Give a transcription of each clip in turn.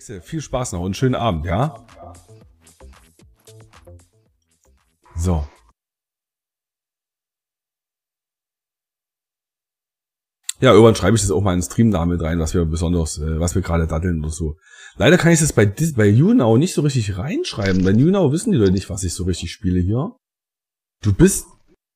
Hexe, viel Spaß noch und schönen Abend, ja? So. Ja, irgendwann schreibe ich das auch mal in den Stream damit rein, was wir besonders, was wir gerade datteln oder so. Leider kann ich das bei YouNow nicht so richtig reinschreiben. Bei YouNow wissen die Leute nicht, was ich so richtig spiele hier. Du bist...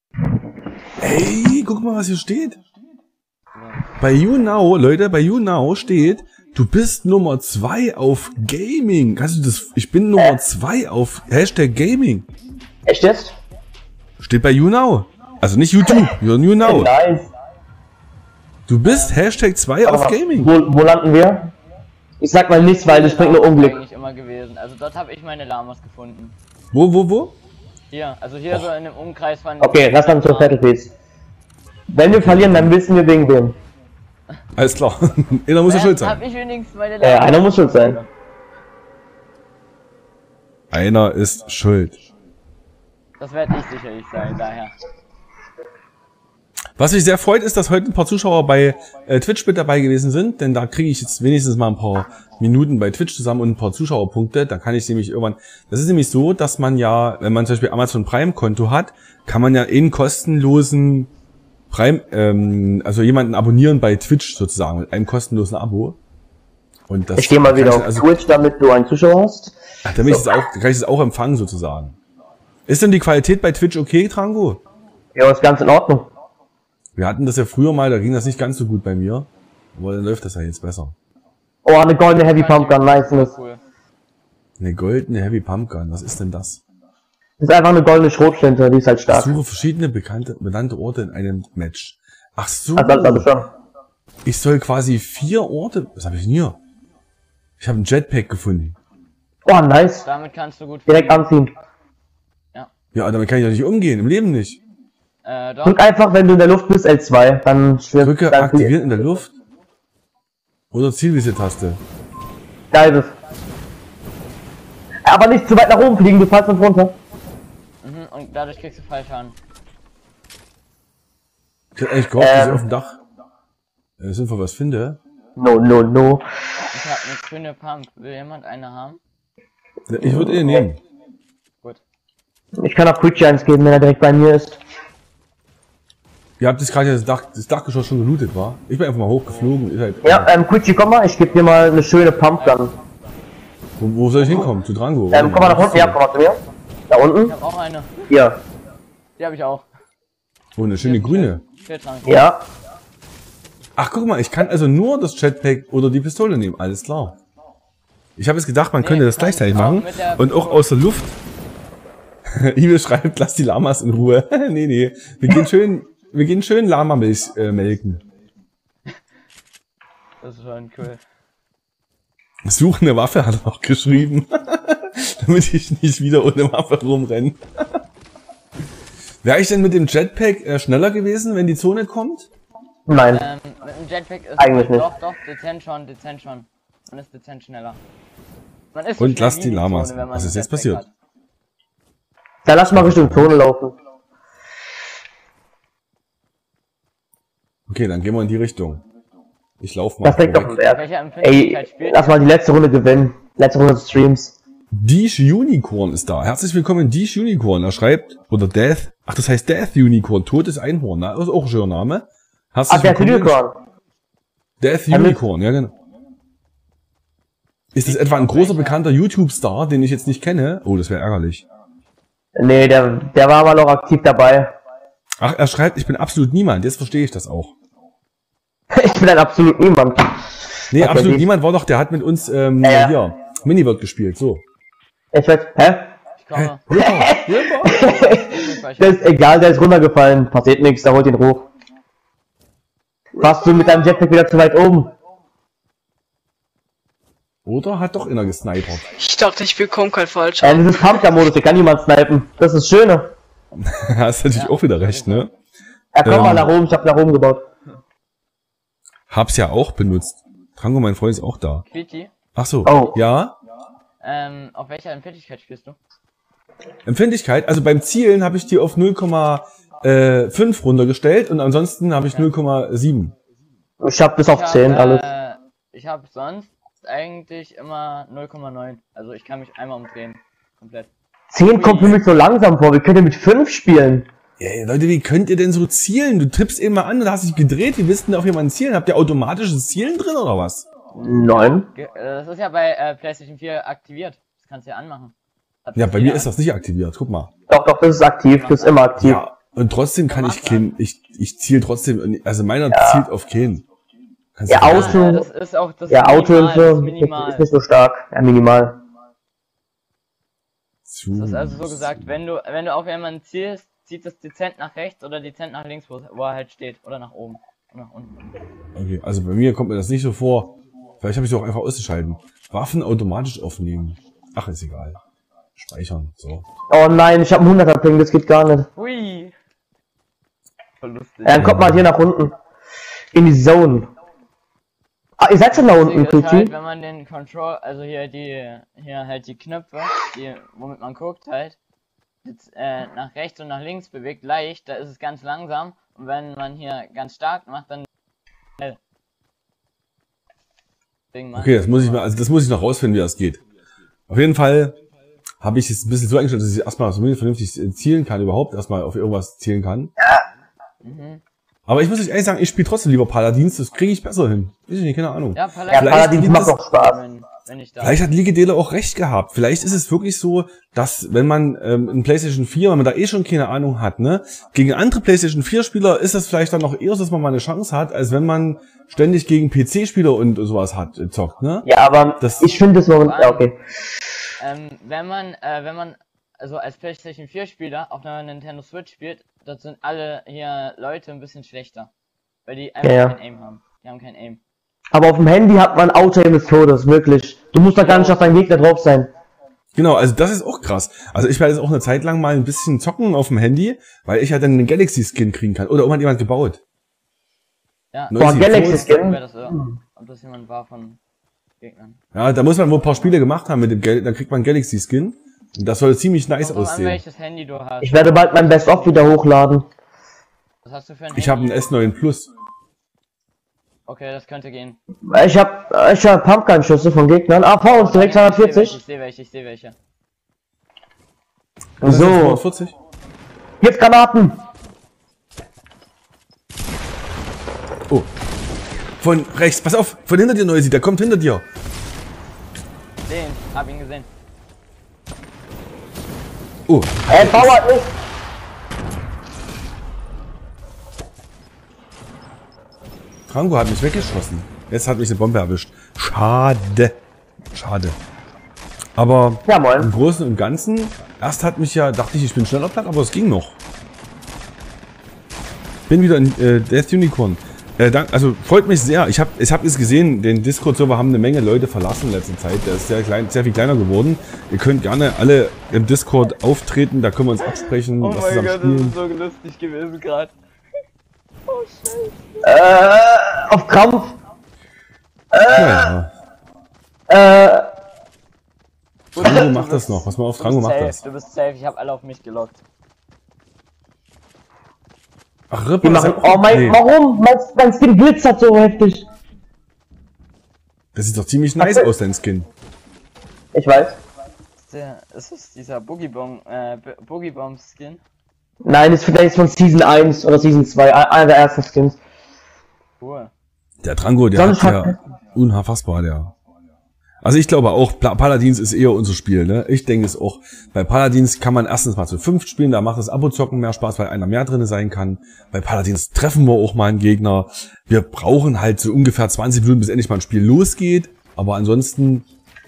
Ey, guck mal, was hier steht. Bei YouNow, Leute, bei YouNow steht, du bist Nummer 2 auf Gaming. Kannst du das? Ich bin Nummer 2 auf Hashtag Gaming. Echt jetzt? Steht bei YouNow. Also nicht YouTube, YouNow. Nice. Du bist Hashtag 2 auf Gaming. Wo landen wir? Ich sag mal nichts, weil das bringt nur Unglück. Eigentlich immer gewesen. Also dort habe ich meine Lamas gefunden. Wo? Hier, also hier so in dem Umkreis von... Okay, lass dann zur Battlefields. Wenn wir verlieren, dann wissen wir wegen wem. Alles klar. Einer muss ja schuld sein. Hab ich wenigstens meine Lamas. Einer muss schuld sein. Einer ist schuld. Das werde ich sicherlich sein, daher. Was mich sehr freut, ist, dass heute ein paar Zuschauer bei Twitch mit dabei gewesen sind, denn da kriege ich jetzt wenigstens mal ein paar Minuten bei Twitch zusammen und ein paar Zuschauerpunkte. Da kann ich nämlich irgendwann... Das ist nämlich so, dass man ja, wenn man zum Beispiel Amazon Prime Konto hat, kann man ja in kostenlosen Prime, also jemanden abonnieren bei Twitch sozusagen, mit einem kostenlosen Abo. Und das ich gehe mal wieder auf Twitch, damit du einen Zuschauer hast. Ach, damit so. Kann ich das auch empfangen sozusagen. Ist denn die Qualität bei Twitch okay, Trango? Ja, ist ganz in Ordnung. Wir hatten das ja früher mal, da ging das nicht ganz so gut bei mir. Aber dann läuft das ja jetzt besser. Oh, eine goldene Heavy Pumpgun, nice. Cool. Eine goldene Heavy Pumpgun, was ist denn das? Das ist einfach eine goldene Schrotflinte, die ist halt stark. Suche verschiedene benannte Orte in einem Match. Ach so. Also schon. Ich soll quasi 4 Orte... Was habe ich denn hier? Ich habe einen Jetpack gefunden. Oh, nice. Damit kannst du gut... Direkt anziehen. Ja, damit kann ich doch nicht umgehen, im Leben nicht. Doch. Drück einfach, wenn du in der Luft bist, L2, dann schwirrt... Drücke aktivieren in der Luft. Oder Zielvisier-Taste. Da ist es. Aber nicht zu weit nach oben fliegen, du fällst sonst runter. Und dadurch kriegst du Fallschaden. Ich hätte eigentlich gehofft, dass ich auf dem Dach sinnvoll was finde. No. Ich hab eine grüne Pump. Will jemand eine haben? Ich würde ihn nehmen. Gut. Ich kann auch Quick eins geben, wenn er direkt bei mir ist. Ihr habt jetzt gerade das Dachgeschoss schon gelootet, war? Ich bin einfach mal hochgeflogen. Ist halt, Ja, Quitschi, komm mal, ich gebe dir mal eine schöne Pumpgun. Wo soll ich hinkommen? Zu Drango? Komm mal nach unten, ja, komm mal zu mir. Da unten? Ich hab auch eine. Hier. Die habe ich auch. Oh, eine schöne grüne. Ja. Ach, guck mal, ich kann also nur das Jetpack oder die Pistole nehmen. Alles klar. Ich habe jetzt gedacht, man könnte das gleichzeitig machen. Und auch aus der Luft. Ibe schreibt, lass die Lamas in Ruhe. Nee. Wir gehen schön Lamamilch melken. Das ist schon cool. Suche eine Waffe, hat er noch geschrieben. Damit ich nicht wieder ohne Waffe rumrenne. Wäre ich denn mit dem Jetpack schneller gewesen, wenn die Zone kommt? Nein. Mit dem Jetpack ist eigentlich nicht. Doch, dezent schon. Man ist dezent schneller. Man ist Und lass die Lamas. Was ist jetzt passiert? Dann lass mal Richtung Zone laufen. Okay, dann gehen wir in die Richtung. Ich lauf mal. Das denkt doch ein Wert. Ey, lass mal die letzte Runde gewinnen. Letzte Runde des Streams. Dish Unicorn ist da. Herzlich willkommen, Dish Unicorn. Er schreibt, oder Death. Ach, das heißt Death Unicorn. Totes Einhorn. Das ist auch ein schöner Name. Herzlich Death Unicorn. Death Unicorn, ja genau. Ist das etwa ein großer, bekannter YouTube-Star, den ich jetzt nicht kenne? Oh, das wäre ärgerlich. Nee, der war mal noch aktiv dabei. Ach, er schreibt, ich bin absolut niemand. Jetzt verstehe ich das auch. Ich bin ein absolut niemand. Nee, absolut niemand war doch, der hat mit uns hier Miniworld gespielt, so. Ich weiß, hä? Ich komme. Das ist egal, der ist runtergefallen. Passiert nichts, da holt ihn hoch. Warst du mit deinem Jetpack wieder zu weit oben? Oder hat doch einer gesnipert? Ich dachte, ich bekomme kein falsch. Das ist Pumpgun-Modus, hier kann niemand snipen. Das ist das Schöne. Hast natürlich auch wieder recht, ne? Ja, komm mal nach oben, ich hab nach oben gebaut. Hab's ja auch benutzt. Trango, mein Freund, ist auch da. Quitschi? Ach so, oh. Ja? Auf welcher Empfindlichkeit spielst du? Empfindlichkeit, also beim Zielen habe ich die auf 0,5 runtergestellt und ansonsten habe ich 0,7. Ich hab bis auf 10 alles. Ich habe sonst ist eigentlich immer 0,9. Also ich kann mich einmal umdrehen. Komplett. 10 kommt für mich so langsam vor. Wir können ja mit 5 spielen. Ey, Leute, wie könnt ihr denn so zielen? Du trippst eben mal an und hast dich gedreht. Wie willst du denn auf jemanden zielen? Habt ihr automatisches Zielen drin oder was? Nein. Das ist ja bei PlayStation 4 aktiviert. Das kannst du ja anmachen. Ja, bei mir ist das nicht aktiviert. Guck mal. Doch, das ist aktiv. Das ist immer aktiv. Ja, und trotzdem kann ich keinen, ich ziele trotzdem, also meiner zielt auf keinen. Kannst Ja, du Auto. Ja, das ist auch das Ja, Auto und so ist minimal. ist nicht so stark. Ja, minimal. Das ist also so gesagt, wenn du auf jemanden zielst, zieht es dezent nach rechts oder dezent nach links, wo er halt steht. Oder nach oben. Oder nach unten. Okay, also bei mir kommt mir das nicht so vor. Vielleicht habe ich es auch einfach ausgeschalten. Waffen automatisch aufnehmen. Ach, ist egal. Speichern, so. Oh nein, ich habe einen 100er Ping, das geht gar nicht. Hui. Voll lustig. Dann kommt mal hier nach unten. In die Zone. Ah, ihr seid schon da unten, Das ist halt, Tuti. wenn man den Control, also hier halt die Knöpfe, womit man guckt halt, jetzt, nach rechts und nach links bewegt, leicht, da ist es ganz langsam. Und wenn man hier ganz stark macht, dann schnell. Okay, das muss ich noch rausfinden, wie das geht. Auf jeden Fall habe ich es ein bisschen so eingestellt, dass ich erstmal zumindest vernünftig zielen kann, überhaupt erstmal auf irgendwas zielen kann. Mhm. Aber ich muss euch ehrlich sagen, ich spiele trotzdem lieber Paladins, das kriege ich besser hin. Weiß ich nicht, keine Ahnung. Ja, Paladins macht doch Spaß. wenn ich da. Vielleicht hat Ligedele auch recht gehabt. Vielleicht ist es wirklich so, dass wenn man in PlayStation 4, wenn man da eh schon keine Ahnung hat, ne, gegen andere PlayStation 4 Spieler ist das vielleicht dann noch eher so, dass man mal eine Chance hat, als wenn man ständig gegen PC-Spieler und sowas zockt, ne? Ja, aber ich finde das momentan. Ja, okay. Wenn man also als PlayStation 4 Spieler auf einer Nintendo Switch spielt, dort sind alle hier Leute ein bisschen schlechter. Weil die einfach Ja. kein Aim haben. Die haben kein Aim. Aber auf dem Handy hat man Auto-Aim des Todes, wirklich. Du musst da gar nicht auf deinem Gegner drauf sein. Genau, also das ist auch krass. Also ich werde jetzt auch eine Zeit lang mal ein bisschen zocken auf dem Handy, weil ich ja dann einen Galaxy-Skin kriegen kann. Oder hat jemand gebaut? Ja, Boah, 90 Galaxy-Skin. wer das, ob das jemand war von Gegnern. Ja, da muss man wohl ein paar Spiele gemacht haben mit dem Geld, dann kriegt man einen Galaxy-Skin. Und das soll ziemlich nice Kommt drauf an, aussehen. welches Handy du hast. Ich werde bald mein Best-of wieder hochladen. Was hast du für ein Ich habe Handy? einen S9 Plus. Okay, das könnte gehen. Ich hab Pumpgun-Schüsse von Gegnern. Ah, vor uns direkt 240. Ich sehe welche. So, 240? jetzt Granaten. Oh. Von rechts, pass auf, von hinter dir, Neusi, der kommt hinter dir. Hab ihn gesehen. Oh, Bauert nicht. Franco hat mich weggeschossen. Jetzt hat mich eine Bombe erwischt. Schade. Schade. Aber Ja, moin. im Großen und Ganzen, erst dachte ich bin schneller platt, aber es ging noch. Bin wieder in Death Unicorn. Also freut mich sehr. Ich hab es gesehen, den Discord-Server haben eine Menge Leute verlassen in letzter Zeit. Der ist sehr viel kleiner geworden. Ihr könnt gerne alle im Discord auftreten, da können wir uns absprechen, was zusammen spielen. so lustig gewesen gerade. Auf Krampf. Ja, Rango macht das noch. Pass mal auf, Rango macht das. Du bist safe, ich habe alle auf mich gelockt. Ach, Die Ripper, machen. Oh mein, nee. warum? Mein Skin glitzert so heftig. Das sieht doch ziemlich nice aus, dein Skin. Ich weiß. Ist es dieser Boogie Bomb Skin? Nein, ist vielleicht von Season 1 oder Season 2, einer der ersten Skins. Cool. Der Drango, der Sonst hat ja unfassbar, der. Also ich glaube auch, Paladins ist eher unser Spiel, ne? Ich denke es auch. Bei Paladins kann man erstens mal zu 5 spielen, da macht das Abo-Zocken mehr Spaß, weil einer mehr drin sein kann. Bei Paladins treffen wir auch mal einen Gegner. Wir brauchen halt so ungefähr 20 Minuten, bis endlich mal ein Spiel losgeht. Aber ansonsten,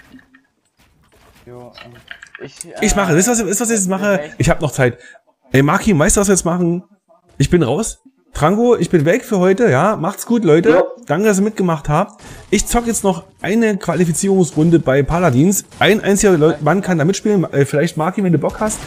Jo, ich mache, wisst ihr, was ich jetzt mache? Ich habe noch Zeit. Ey, Markin, weißt du, was wir jetzt machen? Ich bin raus. Trango, ich bin weg für heute, ja. Macht's gut, Leute. Ja. Danke, dass ihr mitgemacht habt. Ich zock jetzt noch eine Qualifizierungsrunde bei Paladins. Ein einziger Mann kann da mitspielen. Vielleicht Markin, wenn du Bock hast.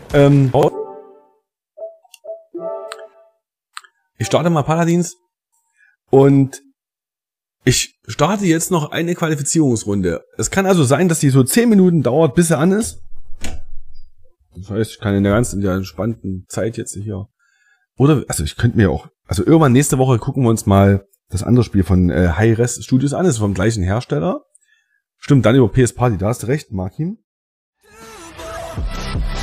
Ich starte mal Paladins. Und ich starte jetzt noch eine Qualifizierungsrunde. Es kann also sein, dass die so 10 Minuten dauert, bis sie an ist. Das heißt, ich kann in der entspannten Zeit jetzt hier. Oder, also ich könnte mir auch, also irgendwann nächste Woche gucken wir uns mal das andere Spiel von Hi-Res Studios an, das ist vom gleichen Hersteller. Stimmt, dann über PS Party, da hast du recht, Martin.